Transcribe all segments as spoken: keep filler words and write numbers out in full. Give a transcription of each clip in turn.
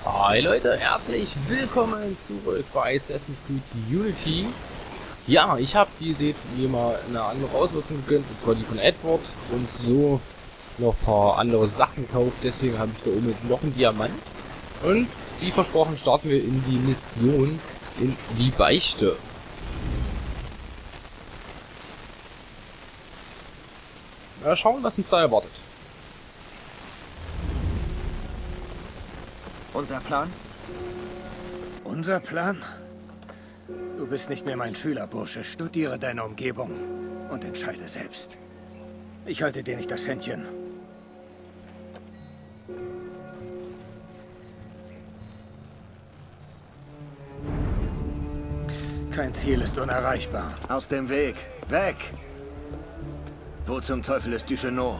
Hi Leute, herzlich willkommen zurück bei Assassin's Creed Unity. Ja, ich habe, wie ihr seht, mir mal eine andere Ausrüstung gegönnt, und zwar die von Edward, und so noch ein paar andere Sachen gekauft. Deswegen habe ich da oben jetzt noch einen Diamant. Und wie versprochen starten wir in die Mission in die Beichte. Mal schauen, was uns da erwartet. Unser Plan? Unser Plan? Du bist nicht mehr mein Schüler, Bursche. Studiere deine Umgebung und entscheide selbst. Ich halte dir nicht das Händchen. Kein Ziel ist unerreichbar. Aus dem Weg! Weg! Wo zum Teufel ist Duchesneau?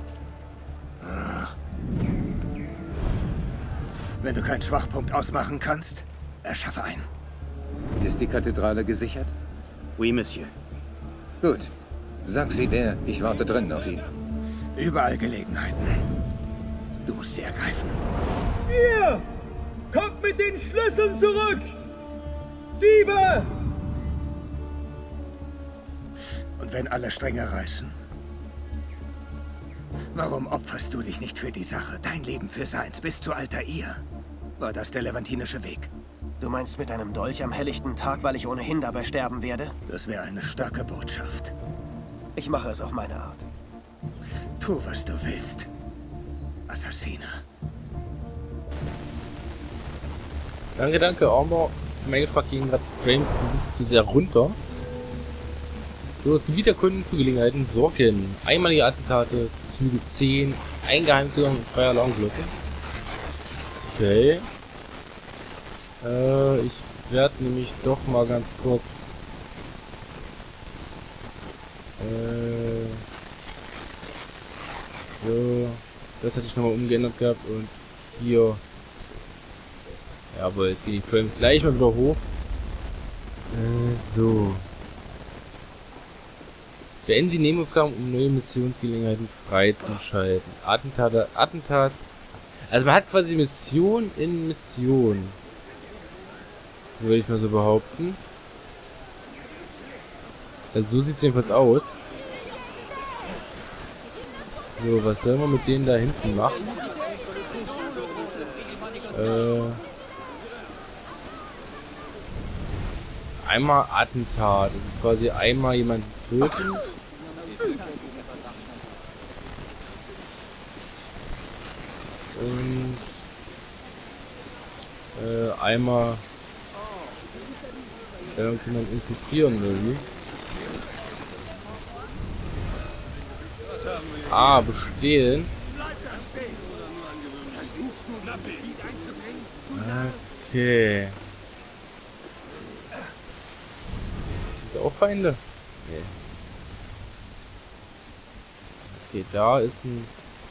Wenn du keinen Schwachpunkt ausmachen kannst, erschaffe einen. Ist die Kathedrale gesichert? Oui, Monsieur. Gut. Sag sie wer, ich warte drin auf ihn. Überall Gelegenheiten. Du musst sie ergreifen. Ihr! Kommt mit den Schlüsseln zurück! Diebe! Und wenn alle Stränge reißen? Warum opferst du dich nicht für die Sache? Dein Leben für seins, bis zu Altair. War das der levantinische Weg? Du meinst mit einem Dolch am helllichten Tag, weil ich ohnehin dabei sterben werde? Das wäre eine starke Botschaft. Ich mache es auf meine Art. Tu, was du willst, Assassine. Danke, danke, Armor. Für meinen Geschmack gehen gerade die Frames ein bisschen zu sehr runter. So, das Gebiet erkunden, für Gelegenheiten sorgen. Einmalige Attentate, Züge zehn, ein Geheimgang und zwei Alarmglocken. Okay. Äh, ich werde nämlich doch mal ganz kurz... Äh, so, das hatte ich nochmal umgeändert gehabt und hier... Jawohl, jetzt gehen die Frames gleich mal wieder hoch. Äh, so. Beenden Sie Nebenaufgaben, um neue Missionsgelegenheiten freizuschalten. Attentate, Attentats. Also man hat quasi Mission in Mission. Würde ich mal so behaupten. Also so sieht es jedenfalls aus. So, was sollen wir mit denen da hinten machen? Äh... Einmal Attentat, also quasi einmal jemanden töten. Und äh, einmal irgendjemanden infiltrieren oder wie? Ah, bestehlen. Okay. Ist auch Feinde? Nee. Okay, da ist ein...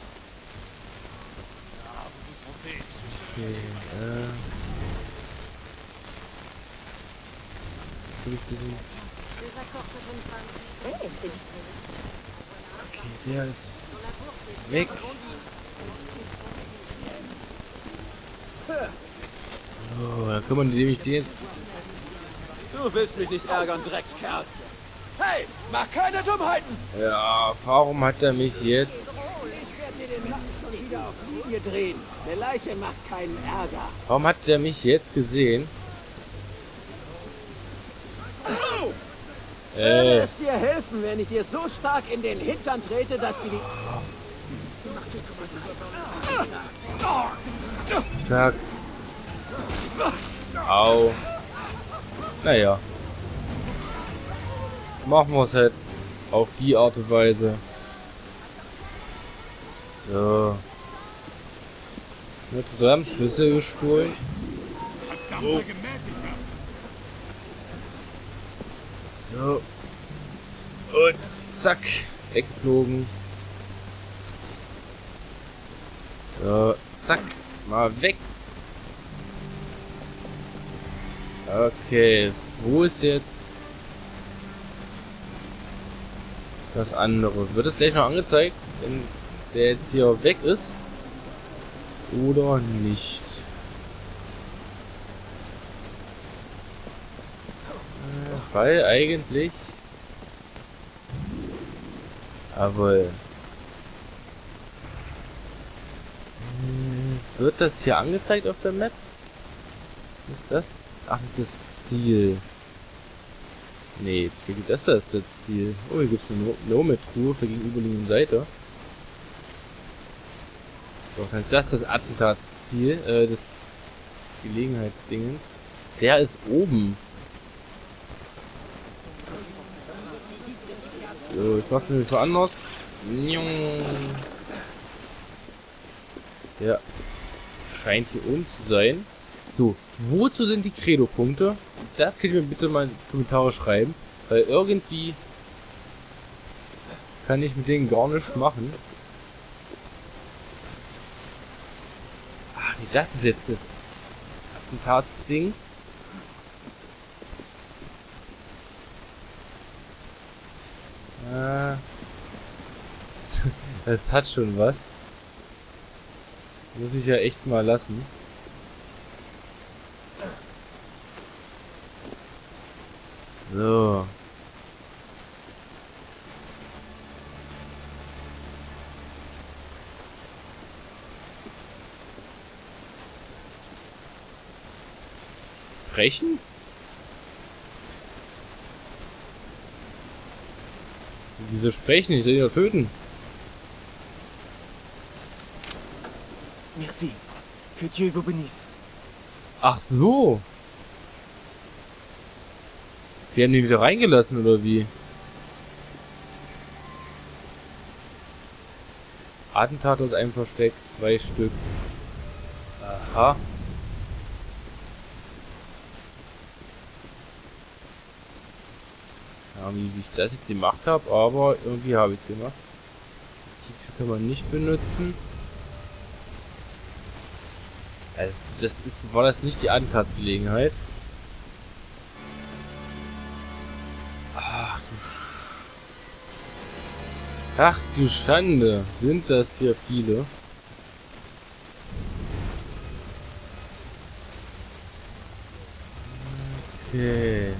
Okay, äh... Ich bisschen... Okay, der ist weg. So, da kann man nämlich den jetzt... Du willst mich nicht ärgern, Dreckskerl! Hey, mach keine Dummheiten! Ja, warum hat er mich jetzt... Ich werde dir den Nacken schon wieder auf Linie drehen. Eine Leiche macht keinen Ärger. Warum hat er mich jetzt gesehen? Würde Äh, es dir helfen, wenn ich dir so stark in den Hintern trete, dass dir die... zack. Au. Naja. Machen wir es halt auf die Art und Weise. So. Notre Dame Schlüssel gestohlen. Oh. So. Und zack. Weggeflogen. So. Zack. Mal weg. Okay. Wo ist jetzt das andere? Wird es gleich noch angezeigt, wenn der jetzt hier weg ist? Oder nicht? Weil eigentlich... Jawohl. Hm, wird das hier angezeigt auf der Map? Was ist das? Ach, das ist das Ziel. Nee, ich denke, das ist das Ziel. Oh, hier gibt es eine Nomad-Truhe auf der gegenüberliegenden Seite. Doch, dann ist das das Attentatsziel, äh, des Gelegenheitsdingens. Der ist oben. So, ich mach's nämlich woanders. Der scheint hier unten zu sein. So, wozu sind die Credo-Punkte? Das könnt ihr mir bitte mal in die Kommentare schreiben. Weil irgendwie kann ich mit denen gar nichts machen. Ach nee, das ist jetzt das Attentatsdings. Ah, das hat schon was. Muss ich ja echt mal lassen. So. Sprechen? Wieso sprechen? Ich soll ihn ja töten. Merci. Que Dieu vous bénisse. Ach so. Wir haben den wieder reingelassen, oder wie? Attentat aus einem Versteck, zwei Stück. Aha. Ja, wie ich das jetzt gemacht habe, aber irgendwie habe ich es gemacht. Die Tür kann man nicht benutzen. Das, das ist, war das nicht die Attentatsgelegenheit? Ach du, Ach du Schande, sind das hier viele? Okay.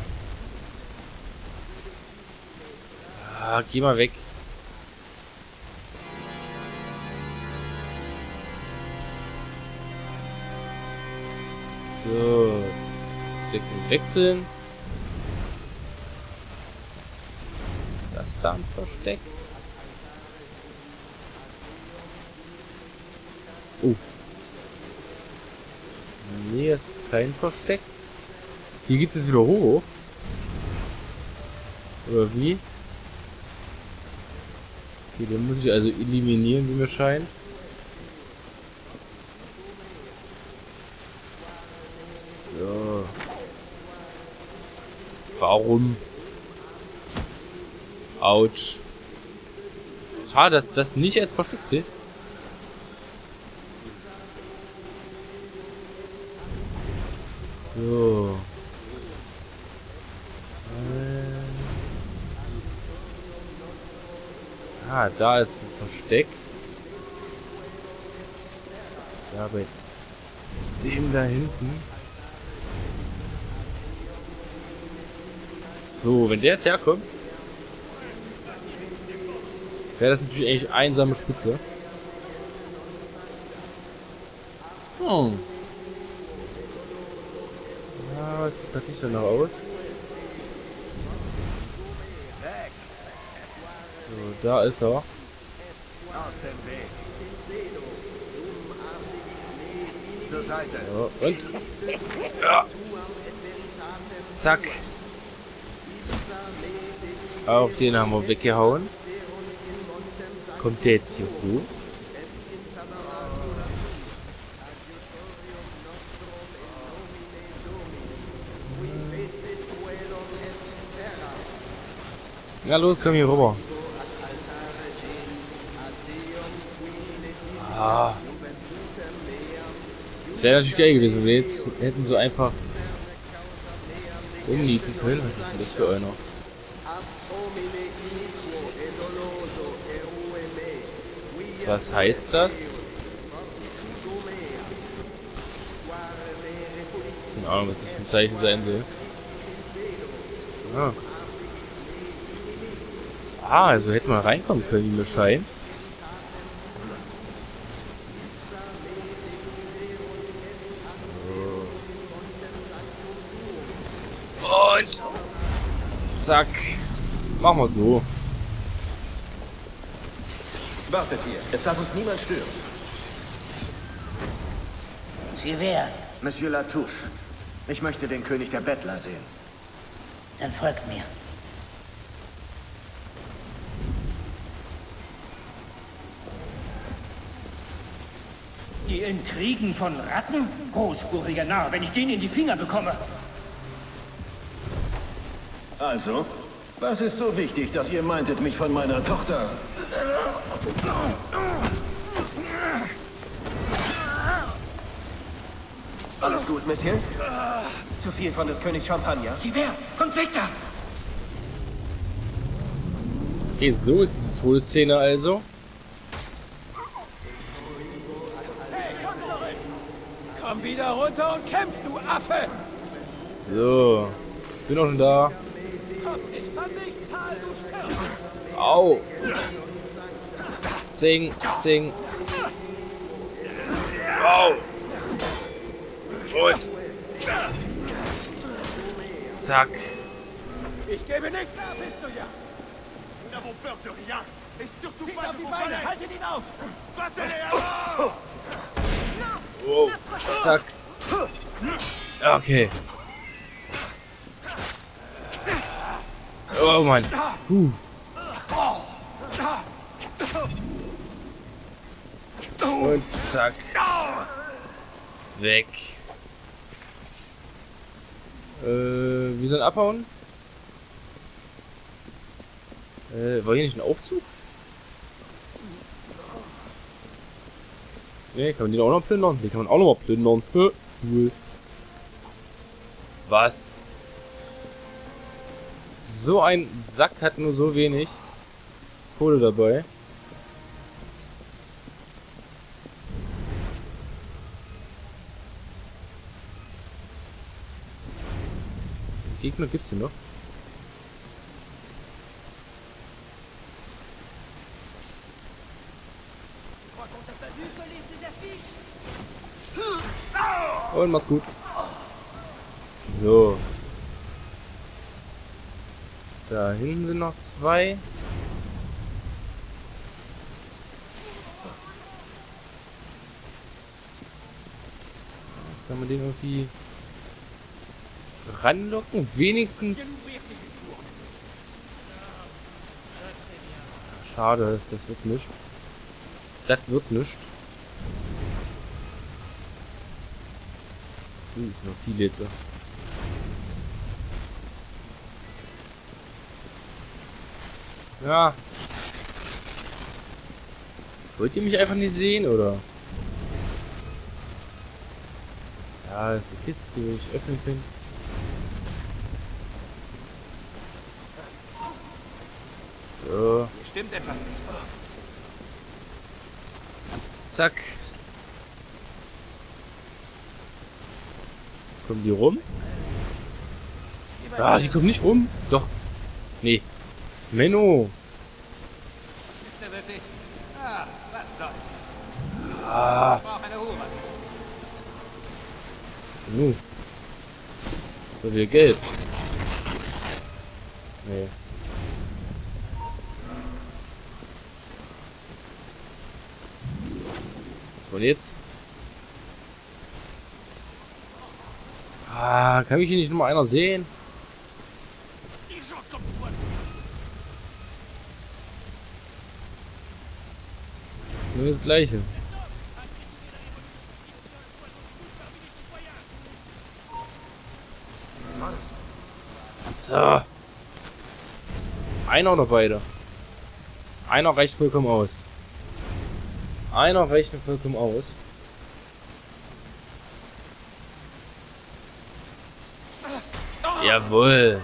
Ah, geh mal weg. So. Decken wechseln. Das da ein Versteck. Oh. Nee, es ist kein Versteck. Hier geht's jetzt wieder hoch. Oder wie? Okay, den muss ich also eliminieren, wie mir scheint. So. Warum? Autsch. Schade, dass das nicht als Versteck zählt. So. Ah, da ist ein Versteck. Ja, bei dem da hinten. So, wenn der jetzt herkommt, wäre das natürlich eigentlich einsame Spitze. Hm. Ja, was sieht das nicht so noch aus? So, da ist er. Zur Seite. So, und? Ja. Zack. Auch den haben wir weggehauen. Kommt der jetzt hier hoch? Ja, los, komm hier rüber. Ah. Das wäre natürlich geil gewesen, wenn wir jetzt hätten so einfach umnieten können. Was ist denn das für einer? Was heißt das? Keine Ahnung, was das für ein Zeichen sein soll. Ah. Ah, also hätte man reinkommen können, wie mir scheint. Und zack. Machen wir so. Wartet hier. Es darf uns niemand stören. Sie wer? Monsieur Latouche. Ich möchte den König der Bettler sehen. Dann folgt mir. Die Intrigen von Ratten? Großspuriger Narr, wenn ich den in die Finger bekomme. Also, was ist so wichtig, dass ihr meintet, mich von meiner Tochter... Alles gut, Monsieur? Zu viel von des Königs Champagner? Sie wer? Kommt weg da! Okay, so ist die Todesszene also. Komm wieder runter und kämpf, du Affe! So. Bin auch schon da. Komm, ich fand dich, Zahl, du stirbst! Au. Zing, zing. Au. Und. Zack. Ich gebe nichts, da bist du ja! Nous n'avons peur de rien! Et surtout pas de vos Beine! Haltet ihn auf! Wow. Zack. Okay. Oh Mann. Huh. Und zack. Weg. Äh, wir sollen abhauen? Äh, war hier nicht ein Aufzug? Ne, kann man den auch noch plündern? Den kann man auch noch mal plündern. Cool. Was? So ein Sack hat nur so wenig Kohle dabei. Gegner gibt's hier noch? Und mach's gut. So. Da hinten sind noch zwei. Kann man den irgendwie ranlocken? Wenigstens. Schade, das, das wird nicht. Das wird nicht. Uh, ist noch viel jetzt. Ja. Wollt ihr mich einfach nicht sehen, oder? Ja, das ist die Kiste, die ich öffnen kann. So. Hier stimmt etwas nicht. Zack. Kommen die rum? Ah, die kommen nicht rum. Doch. Nee. Menno. Ist der wirklich? Ah, was soll's. Ah. Ich brauche eine Hure. Uh. So viel Geld. Nee. Was war jetzt? Ah, kann mich hier nicht nur mal einer sehen? Das ist nur das Gleiche. So. Einer oder beide? Einer reicht vollkommen aus. Einer reicht mir vollkommen aus. Jawohl.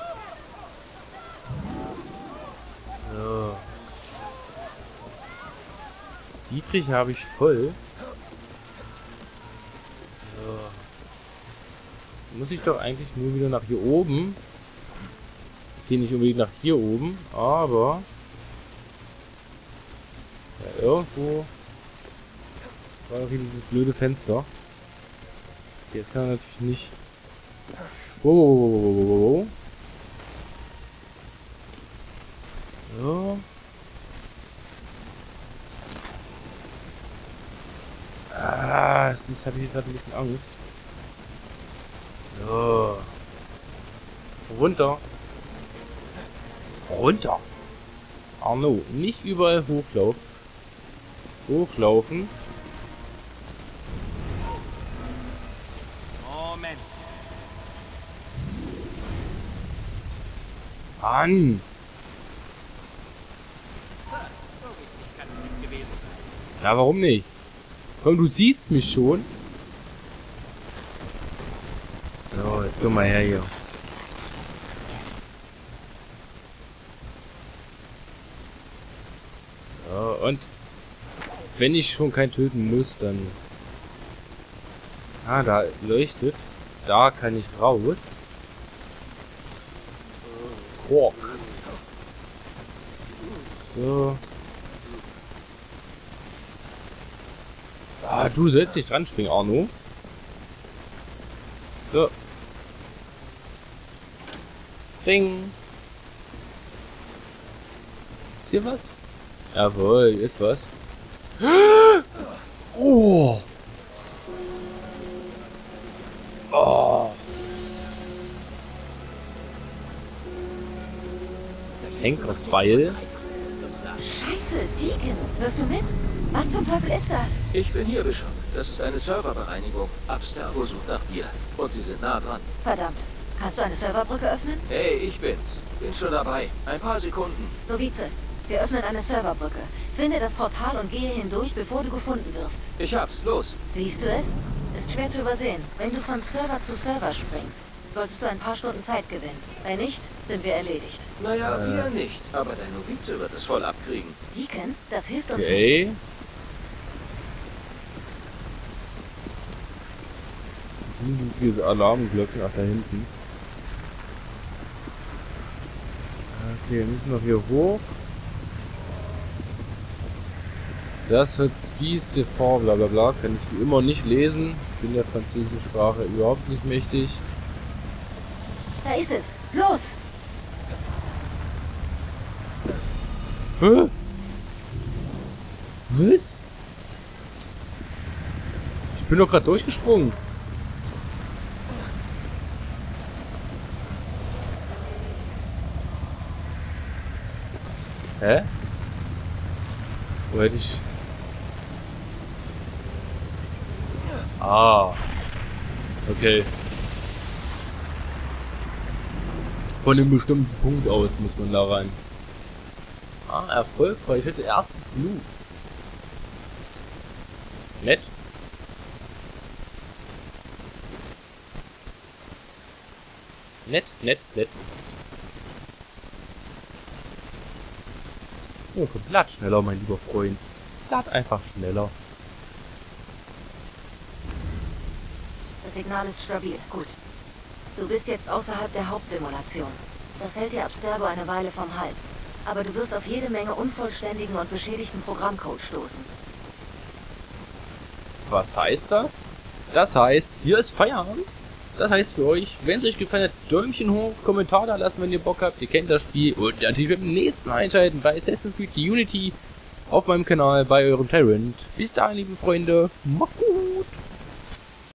So. Dietrich habe ich voll. So. Muss ich doch eigentlich nur wieder nach hier oben. Okay, nicht unbedingt nach hier oben, aber ja, irgendwo war doch hier dieses blöde Fenster. Okay, jetzt kann er natürlich nicht. Wow, wow, wow, wow, wow. So. Ah, das ist, habe ich gerade ein bisschen Angst. So. Runter. Runter. Arno, nicht überall hochlaufen. Hochlaufen. Moment. An. Ja, warum nicht? Komm, du siehst mich schon. So, jetzt komm mal her hier. So, und wenn ich schon kein töten muss, dann... Ah, da leuchtet. Da kann ich raus. Quark. So. Ah, du sollst nicht dran springen, Arno. So. Zing. Ist hier was? Jawohl, hier ist was. Oh. Oh. Henkersbeil. Scheiße, Deacon. Hörst du mit? Was zum Teufel ist das? Ich bin hier, Bishop. Das ist eine Serverbereinigung. Abstergo sucht nach dir. Und sie sind nah dran. Verdammt. Kannst du eine Serverbrücke öffnen? Hey, ich bin's. Bin schon dabei. Ein paar Sekunden. Novize, wir öffnen eine Serverbrücke. Finde das Portal und gehe hindurch, bevor du gefunden wirst. Ich hab's. Los. Siehst du es? Ist schwer zu übersehen. Wenn du von Server zu Server springst, solltest du ein paar Stunden Zeit gewinnen. Wenn nicht, sind wir erledigt. Naja, äh. wir nicht. Aber dein Novize wird es voll abkriegen. Deacon, das hilft uns okay. nicht. Sind diese Alarmglocken nach da hinten. Okay, wir müssen noch hier hoch. Das wird Spies de Fort, bla bla bla. Kann ich wie immer nicht lesen. Ich bin der französischen Sprache überhaupt nicht mächtig. Da ist es. Los! Hä? Was? Ich bin doch gerade durchgesprungen. Hä? Wo hätte ich... Ah. Okay. Von einem bestimmten Punkt aus muss man da rein. Ah, erfolgreich. Ich hätte erstes Blut. Nett. Nett, nett, nett. Oh, komm, lad schneller, mein lieber Freund. Lad einfach schneller. Das Signal ist stabil. Gut. Du bist jetzt außerhalb der Hauptsimulation. Das hält dir Abstergo eine Weile vom Hals. Aber du wirst auf jede Menge unvollständigen und beschädigten Programmcode stoßen. Was heißt das? Das heißt, hier ist Feierabend. Das heißt für euch, wenn es euch gefallen hat, Däumchen hoch, Kommentar da lassen, wenn ihr Bock habt. Ihr kennt das Spiel. Und natürlich beim nächsten Mal einschalten bei Assassin's Creed Unity auf meinem Kanal bei eurem Tyrant. Bis dahin, liebe Freunde. Macht's gut.